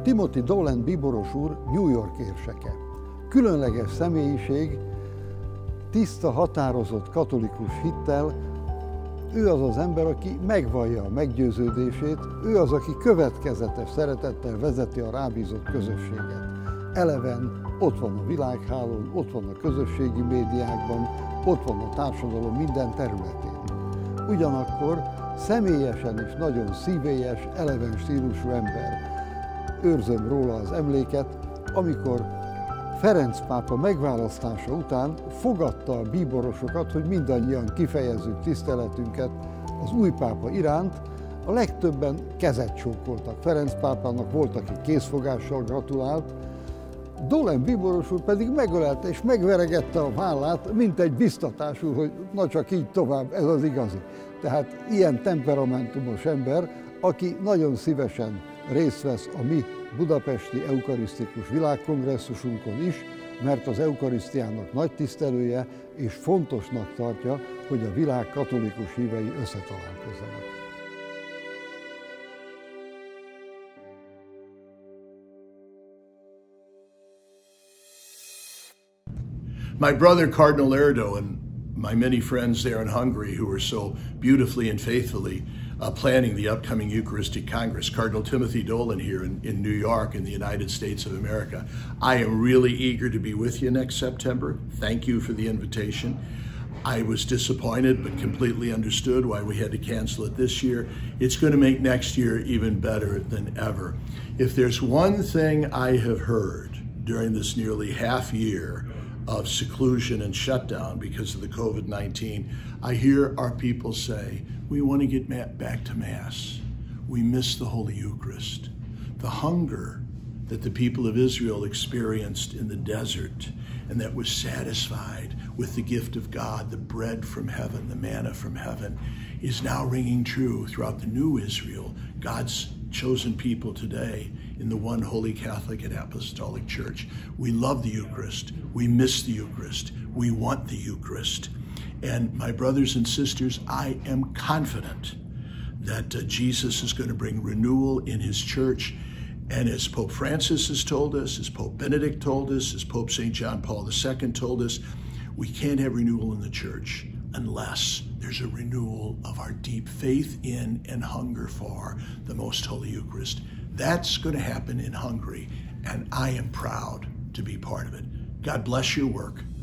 Timothy Dolan bíboros úr New York érseke. Különleges személyiség, tiszta, határozott katolikus hittel. Ő az az ember, aki megvallja a meggyőződését, ő az, aki következetes szeretettel vezeti a rábízott közösséget. Eleven ott van a világhálón, ott van a közösségi médiákban, ott van a társadalom minden területén. Ugyanakkor személyesen is nagyon szívélyes, eleven stílusú ember. Őrzöm róla az emléket, amikor Ferenc pápa megválasztása után fogadta a bíborosokat, hogy mindannyian kifejezzük tiszteletünket az új pápa iránt. A legtöbben kezet csókoltak Ferenc pápának, volt, aki készfogással gratulált. Dolan bíboros úr pedig megölelte és megveregette a vállát, mint egy biztatású, hogy na csak így tovább, ez az igazi. Tehát ilyen temperamentumos ember, aki nagyon szívesen részt vesz a mi budapesti eukarisztikus világkongresszusunkon is, mert az eukarisztiának nagy tisztelője, és fontosnak tartja, hogy a világ katolikus hívei összetalálkozzanak. My brother Cardinal Erdo and my many friends there in Hungary who are so beautifully and faithfully planning the upcoming Eucharistic Congress, Cardinal Timothy Dolan here in New York in the United States of America. I am really eager to be with you next September. Thank you for the invitation. I was disappointed but completely understood why we had to cancel it this year. It's going to make next year even better than ever. If there's one thing I have heard during this nearly half year of seclusion and shutdown because of the COVID-19, I hear our people say, we want to get back to Mass. We miss the Holy Eucharist. The hunger that the people of Israel experienced in the desert and that was satisfied with the gift of God, the bread from heaven, the manna from heaven, is now ringing true throughout the new Israel, God's chosen people today in the one holy Catholic and Apostolic Church. We love the Eucharist. We miss the Eucharist. We want the Eucharist. And my brothers and sisters, I am confident that Jesus is going to bring renewal in his church. And as Pope Francis has told us, as Pope Benedict told us, as Pope St. John Paul II told us, we can't have renewal in the church unless there's a renewal of our deep faith in and hunger for the Most Holy Eucharist. That's going to happen in Hungary, and I am proud to be part of it. God bless your work.